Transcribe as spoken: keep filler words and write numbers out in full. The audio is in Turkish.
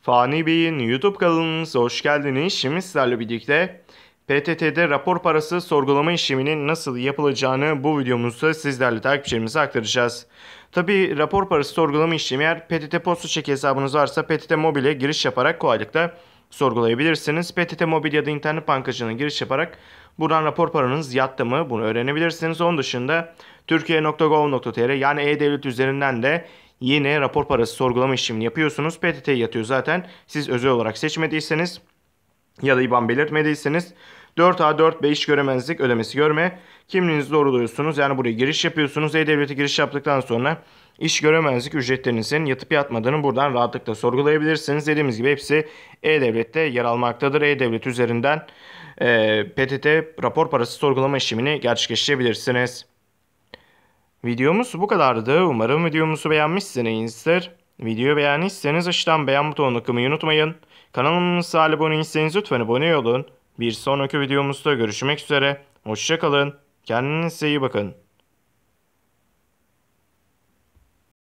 Fani Bey'in YouTube kanalımıza hoş geldiniz. Şimdi sizlerle birlikte P T T'de rapor parası sorgulama işleminin nasıl yapılacağını bu videomuzda sizlerle takipçilerimize aktaracağız. Tabi rapor parası sorgulama işlemi eğer P T T posta çeki hesabınız varsa P T T Mobil'e giriş yaparak kolaylıkla sorgulayabilirsiniz. P T T Mobil ya da internet bankacılığına giriş yaparak buradan rapor paranız yattı mı bunu öğrenebilirsiniz. Onun dışında Türkiye nokta gov nokta tr yani E-Devlet üzerinden de yine rapor parası sorgulama işlemini yapıyorsunuz. P T T yatıyor zaten. Siz özel olarak seçmediyseniz ya da IBAN belirtmediyseniz dört A dört B iş göremezlik ödemesi görme kimliğinizi doğruluyorsunuz. Yani buraya giriş yapıyorsunuz. E-Devlet'e giriş yaptıktan sonra iş göremezlik ücretlerinizin yatıp yatmadığını buradan rahatlıkla sorgulayabilirsiniz. Dediğimiz gibi hepsi E-Devlet'te yer almaktadır. E-Devlet üzerinden e, P T T rapor parası sorgulama işlemini gerçekleştirebilirsiniz. Videomuz bu kadardı. Umarım videomuzu beğenmişsinizdir. Videoyu beğendiyseniz aşağıdan beğen butonuna tıklamayı unutmayın. Kanalımıza abone değilseniz lütfen abone olun. Bir sonraki videomuzda görüşmek üzere. Hoşça kalın. Kendinize iyi bakın.